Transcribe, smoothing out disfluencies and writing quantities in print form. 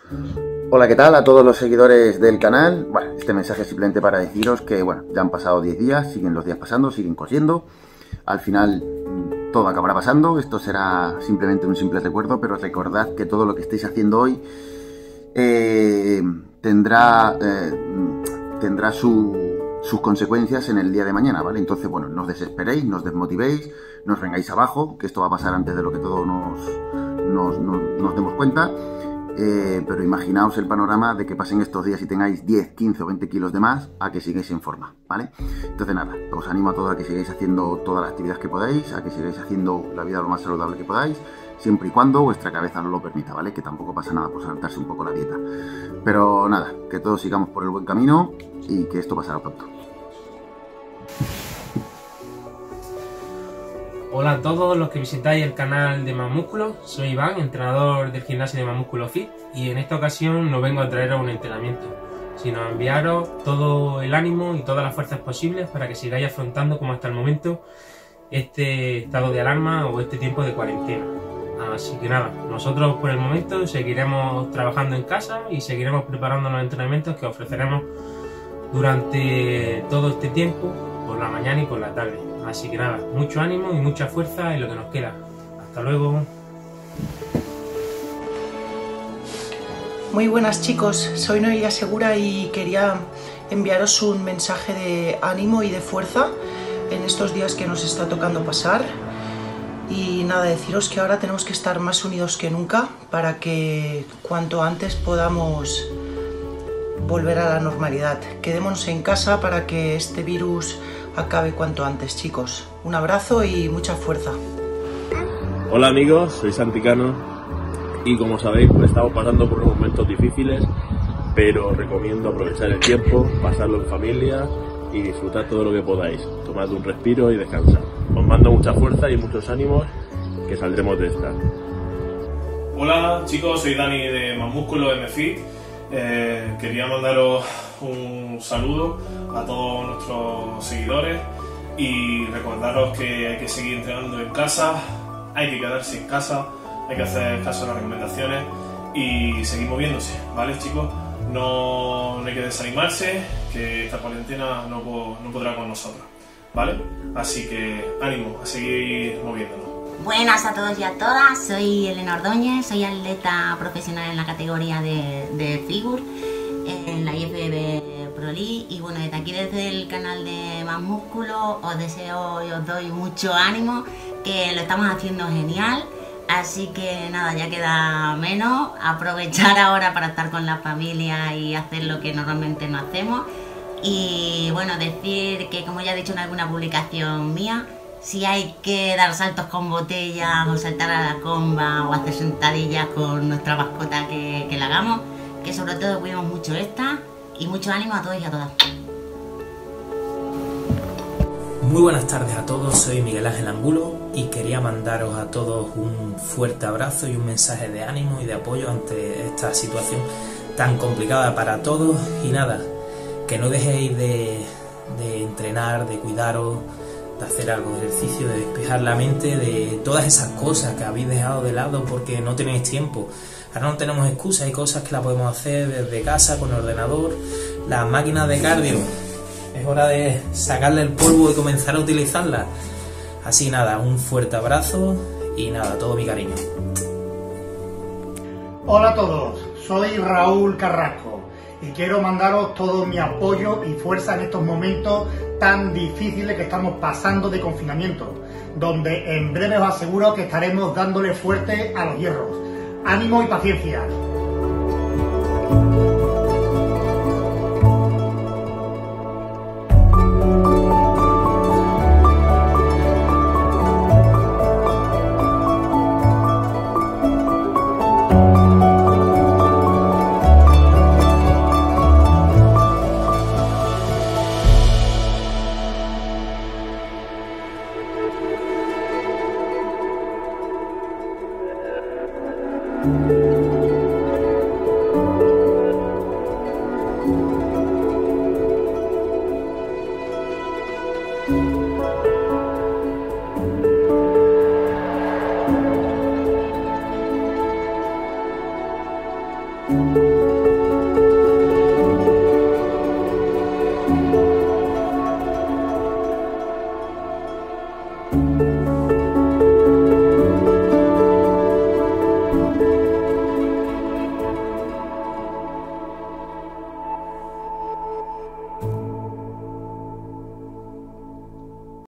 Hola, ¿qué tal a todos los seguidores del canal? Bueno, este mensaje es simplemente para deciros que, bueno, ya han pasado 10 días, siguen los días pasando, siguen corriendo. Al final todo acabará pasando, esto será simplemente un simple recuerdo, pero recordad que todo lo que estéis haciendo hoy tendrá sus consecuencias en el día de mañana, ¿vale? Entonces, bueno, no os desesperéis, no os desmotivéis, no os vengáis abajo, que esto va a pasar antes de lo que todos nos demos cuenta. Pero imaginaos el panorama de que pasen estos días y tengáis 10, 15 o 20 kilos de más a que sigáis en forma, ¿vale? Entonces nada, os animo a todos a que sigáis haciendo todas las actividades que podáis, a que sigáis haciendo la vida lo más saludable que podáis, siempre y cuando vuestra cabeza no lo permita, ¿vale? Que tampoco pasa nada por saltarse un poco la dieta. Pero nada, que todos sigamos por el buen camino y que esto pasará pronto. Hola a todos los que visitáis el canal de Más Músculo, soy Iván, entrenador del gimnasio de Más Músculo Fit, y en esta ocasión no vengo a traeros un entrenamiento, sino a enviaros todo el ánimo y todas las fuerzas posibles para que sigáis afrontando como hasta el momento este estado de alarma o este tiempo de cuarentena. Así que nada, nosotros por el momento seguiremos trabajando en casa y seguiremos preparando los entrenamientos que ofreceremos durante todo este tiempo, por la mañana y por la tarde. Así que nada, mucho ánimo y mucha fuerza en lo que nos queda. Hasta luego. Muy buenas chicos, soy Noelia Segura y quería enviaros un mensaje de ánimo y de fuerza en estos días que nos está tocando pasar. Y nada, deciros que ahora tenemos que estar más unidos que nunca para que cuanto antes podamos volver a la normalidad. Quedémonos en casa para que este virus acabe cuanto antes, chicos. Un abrazo y mucha fuerza. Hola amigos, soy Santicano y como sabéis pues estamos pasando por unos momentos difíciles, pero recomiendo aprovechar el tiempo, pasarlo en familia y disfrutar todo lo que podáis. Tomad un respiro y descansad. Os mando mucha fuerza y muchos ánimos, que saldremos de esta. Hola chicos, soy Dani de Más Músculo MFit. Quería mandaros un saludo a todos nuestros seguidores y recordaros que hay que seguir entrenando en casa, hay que quedarse en casa, hay que hacer caso a las recomendaciones y seguir moviéndose, ¿vale chicos? No hay que desanimarse, que esta cuarentena no podrá con nosotros, ¿vale? Así que ánimo a seguir moviéndonos. Buenas a todos y a todas, soy Elena Ordóñez, soy atleta profesional en la categoría de Figure, en la IFBB Pro League, y bueno, desde aquí, desde el canal de Más Músculo, os deseo y os doy mucho ánimo, que lo estamos haciendo genial, así que nada, ya queda menos, aprovechar ahora para estar con la familia y hacer lo que normalmente no hacemos, y bueno, decir que, como ya he dicho en alguna publicación mía, si hay que dar saltos con botellas o saltar a la comba o hacer sentadillas con nuestra mascota, que la hagamos, que sobre todo cuidemos mucho esta, y mucho ánimo a todos y a todas. Muy buenas tardes a todos, soy Miguel Ángel Angulo y quería mandaros a todos un fuerte abrazo y un mensaje de ánimo y de apoyo ante esta situación tan complicada para todos. Y nada, que no dejéis de entrenar, de cuidaros, de hacer algo de ejercicio, de despejar la mente de todas esas cosas que habéis dejado de lado porque no tenéis tiempo. Ahora no tenemos excusa, hay cosas que la podemos hacer desde casa, con el ordenador, las máquinas de cardio. Es hora de sacarle el polvo y comenzar a utilizarlas. Así nada, un fuerte abrazo y nada, todo mi cariño. Hola a todos, soy Raúl Carrasco y quiero mandaros todo mi apoyo y fuerza en estos momentos tan difíciles que estamos pasando de confinamiento, donde en breve os aseguro que estaremos dándole fuerte a los hierros. ¡Ánimo y paciencia! Adiós.